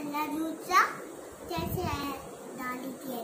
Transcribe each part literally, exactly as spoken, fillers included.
पहला दूसरा कैसे है डाली की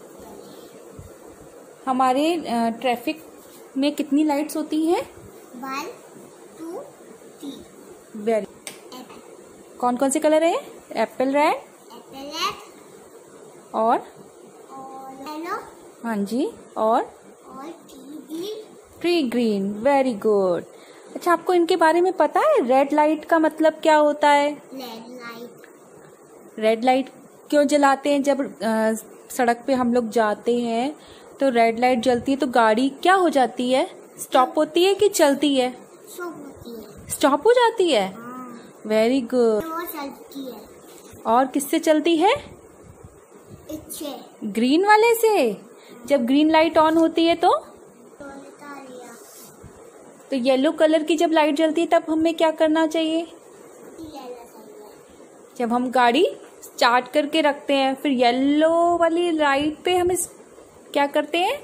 हमारे ट्रैफिक में कितनी लाइट्स होती हैं? One two three. वेरी। कौन कौन से कलर है? एप्पल रेड, एप्पल रेड और और येलो, हाँ जी, और और tree green. Tree green. Very good. अच्छा, आपको इनके बारे में पता है? रेड लाइट का मतलब क्या होता है? Red light. रेड लाइट क्यों जलाते हैं? जब आ, सड़क पे हम लोग जाते हैं तो रेड लाइट जलती है तो गाड़ी क्या हो जाती है? स्टॉप होती है कि चलती है? स्टॉप होती है। स्टॉप हो जाती है। Very good. वो चलती है। और किससे चलती है? इससे। ग्रीन वाले से। जब ग्रीन लाइट ऑन होती है तो तो येलो कलर की जब लाइट जलती है तब हमें क्या करना चाहिए? जब हम गाड़ी स्टार्ट करके रखते हैं फिर येलो वाली लाइट पे हम इस क्या करते हैं?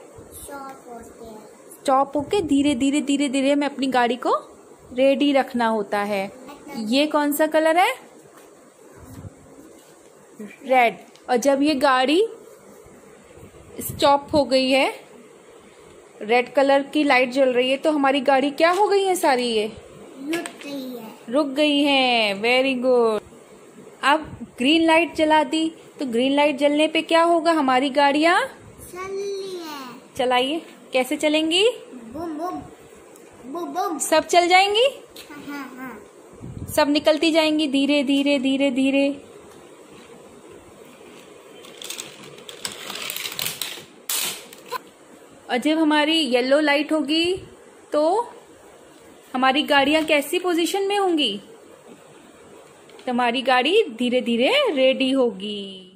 स्टॉप होके धीरे धीरे धीरे धीरे हमें अपनी गाड़ी को रेडी रखना होता है। ये कौन सा कलर है? रेड। और जब ये गाड़ी स्टॉप हो गई है, रेड कलर की लाइट जल रही है, तो हमारी गाड़ी क्या हो गई है? सारी ये रुक गई है। रुक गई है। Very good. अब ग्रीन लाइट जला दी तो ग्रीन लाइट जलने पे क्या होगा? हमारी गाड़ियाँ चलनी है। चलाइए। कैसे चलेंगी? Boom boom boom boom. सब चल जाएंगी। हाँ हाँ हाँ। सब निकलती जाएंगी धीरे धीरे धीरे धीरे। और जब हमारी येलो लाइट होगी तो हमारी गाड़ियां कैसी पोजीशन में होंगी? तो हमारी गाड़ी धीरे धीरे रेडी होगी।